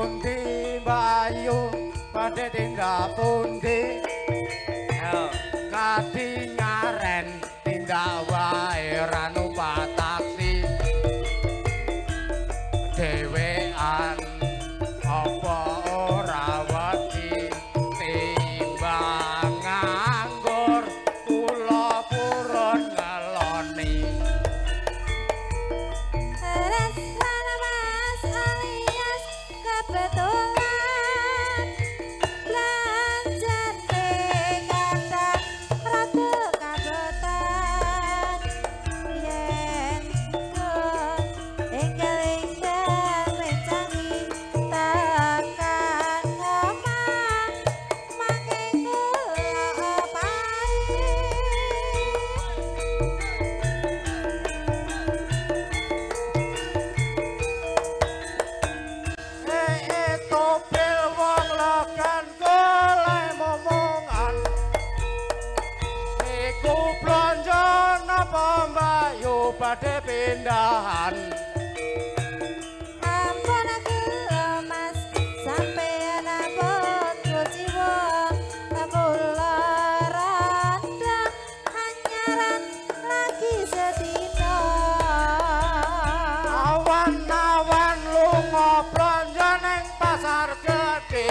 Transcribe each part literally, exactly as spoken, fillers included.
pundi bayu pada tindak pundi kadingaren tindak wae ranu pataksi dewean apa ora wedi timbang nganggur kula purun ngeloni Resana mas alias kebetulan belanjane kata ratu kabetan yen kun enggal-enggal rencani tekan omah mangke kula opahi eh topil wong lokan golek momongan niku blonjo napa mbayu badhe pindahan ampun aku mas sampeyan ampun kuciwa kula rada anyaran lagi sedina awan-awan lunga blonjo ning pasar gedhe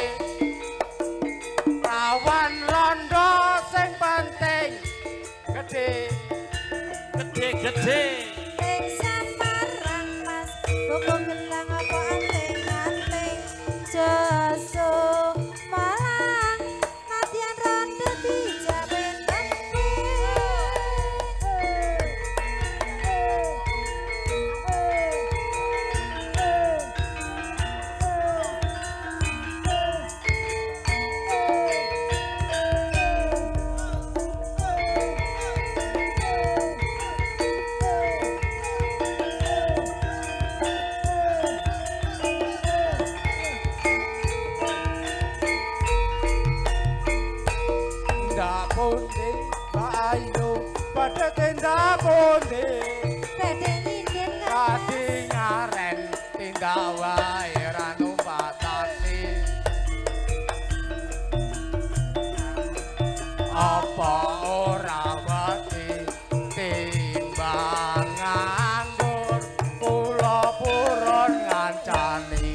awan londo sing penting gedhe Gede-gede. ing Samarang mas buku gelang apa anting-anting joso malang latihan ronde dijamin tindak pundi bayu pada tindak pundi Bede nyindir kadingaren tindak wae ranu patasi apa ora wedi timbang nganggur kula purun ngancani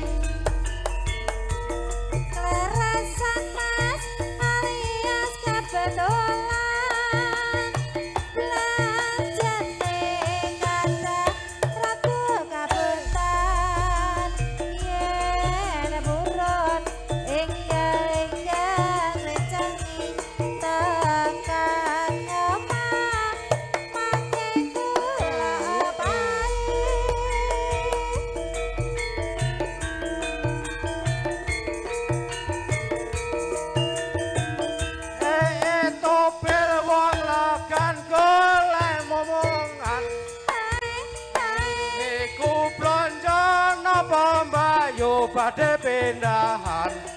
Kleresan mas alias kebetulan belanjane kata ratu kabetan yen burun enggal-enggal rencani tekan omah mangke kula opahi eh topil wong lokan golek momongan niku blonjo napa mbayu badhe pindahan